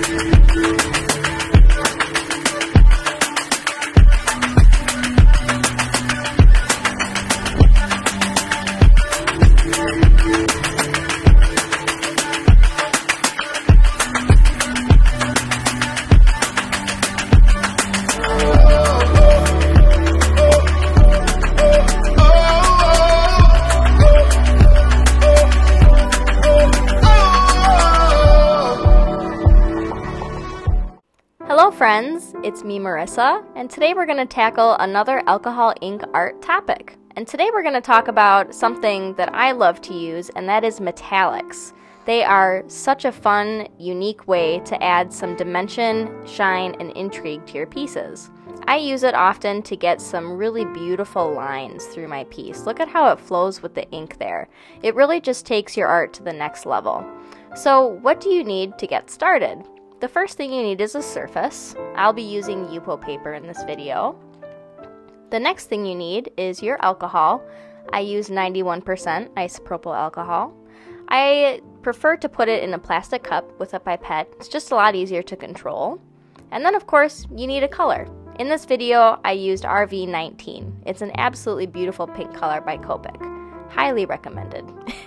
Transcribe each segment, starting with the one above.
Hello friends, it's me Marissa, and today we're going to tackle another alcohol ink art topic. And today we're going to talk about something that I love to use, and that is metallics. They are such a fun, unique way to add some dimension, shine, and intrigue to your pieces. I use it often to get some really beautiful lines through my piece. Look at how it flows with the ink there. It really just takes your art to the next level. So what do you need to get started? The first thing you need is a surface. I'll be using Yupo paper in this video. The next thing you need is your alcohol. I use 91% isopropyl alcohol. I prefer to put it in a plastic cup with a pipette. It's just a lot easier to control. And then of course, you need a color. In this video, I used RV19. It's an absolutely beautiful pink color by Copic. Highly recommended.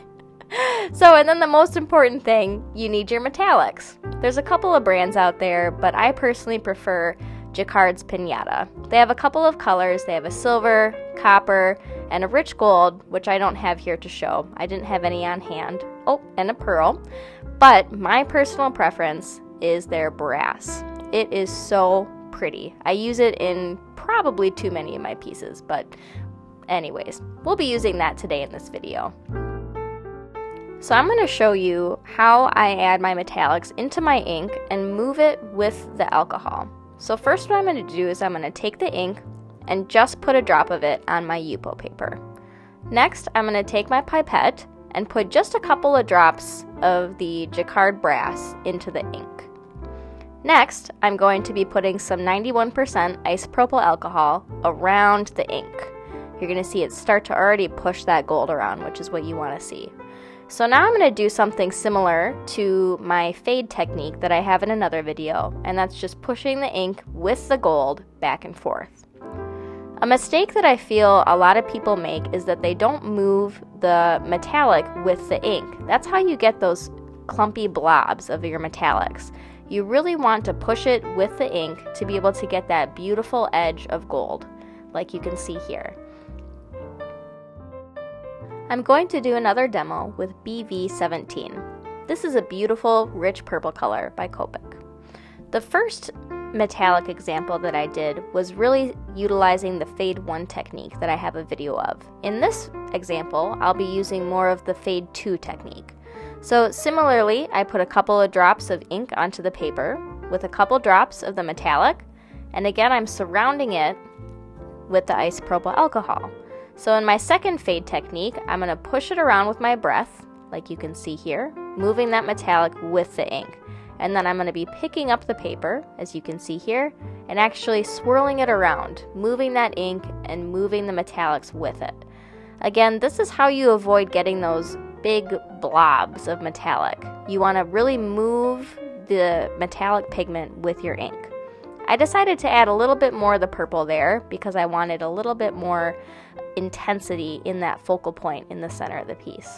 And then the most important thing, you need your metallics. There's a couple of brands out there, but I personally prefer Jacquard's Piñata. They have a couple of colors. They have a silver, copper, and a rich gold, which I don't have here to show. I didn't have any on hand. Oh, and a pearl. But my personal preference is their brass. It is so pretty. I use it in probably too many of my pieces, but anyways, we'll be using that today in this video. So I'm going to show you how I add my metallics into my ink and move it with the alcohol. So first what I'm going to do is I'm going to take the ink and just put a drop of it on my Yupo paper. Next, I'm going to take my pipette and put just a couple of drops of the Jacquard brass into the ink. Next, I'm going to be putting some 91% isopropyl alcohol around the ink. You're going to see it start to already push that gold around, which is what you want to see. So now I'm going to do something similar to my fade technique that I have in another video, and that's just pushing the ink with the gold back and forth. A mistake that I feel a lot of people make is that they don't move the metallic with the ink. That's how you get those clumpy blobs of your metallics. You really want to push it with the ink to be able to get that beautiful edge of gold, like you can see here. I'm going to do another demo with BV17. This is a beautiful, rich purple color by Copic. The first metallic example that I did was really utilizing the Fade 1 technique that I have a video of. In this example, I'll be using more of the Fade 2 technique. So similarly, I put a couple of drops of ink onto the paper with a couple drops of the metallic, and again I'm surrounding it with the isopropyl alcohol. So in my second fade technique, I'm going to push it around with my breath, like you can see here, moving that metallic with the ink. And then I'm going to be picking up the paper, as you can see here, and actually swirling it around, moving that ink and moving the metallics with it. Again, this is how you avoid getting those big blobs of metallic. You want to really move the metallic pigment with your ink. I decided to add a little bit more of the purple there because I wanted a little bit more intensity in that focal point in the center of the piece.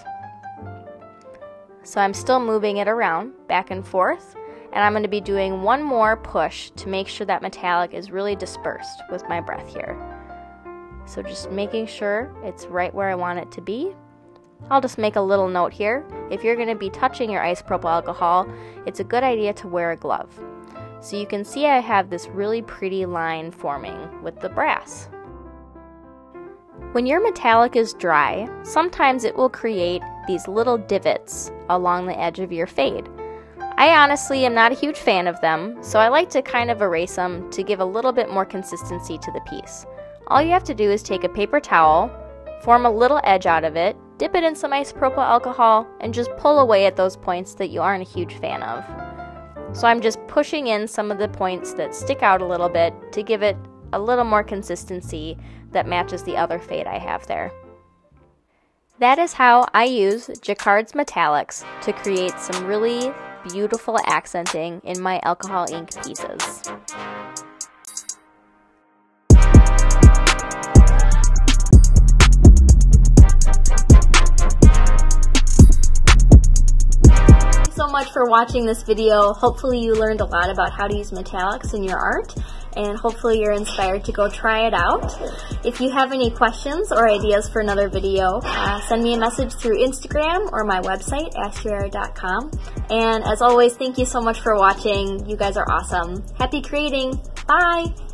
So I'm still moving it around back and forth, and I'm going to be doing one more push to make sure that metallic is really dispersed with my breath here. So just making sure it's right where I want it to be. I'll just make a little note here. If you're going to be touching your isopropyl alcohol, it's a good idea to wear a glove. So you can see I have this really pretty line forming with the brass. When your metallic is dry, sometimes it will create these little divots along the edge of your fade. I honestly am not a huge fan of them, so I like to kind of erase them to give a little bit more consistency to the piece. All you have to do is take a paper towel, form a little edge out of it, dip it in some isopropyl alcohol, and just pull away at those points that you aren't a huge fan of. So I'm just pushing in some of the points that stick out a little bit to give it a little more consistency that matches the other fade I have there. That is how I use Jacquard's Metallics to create some really beautiful accenting in my alcohol ink pieces. So much for watching this video. Hopefully you learned a lot about how to use metallics in your art, and hopefully you're inspired to go try it out. If you have any questions or ideas for another video, send me a message through Instagram or my website, ashrier.com. And as always, thank you so much for watching. You guys are awesome. Happy creating. Bye!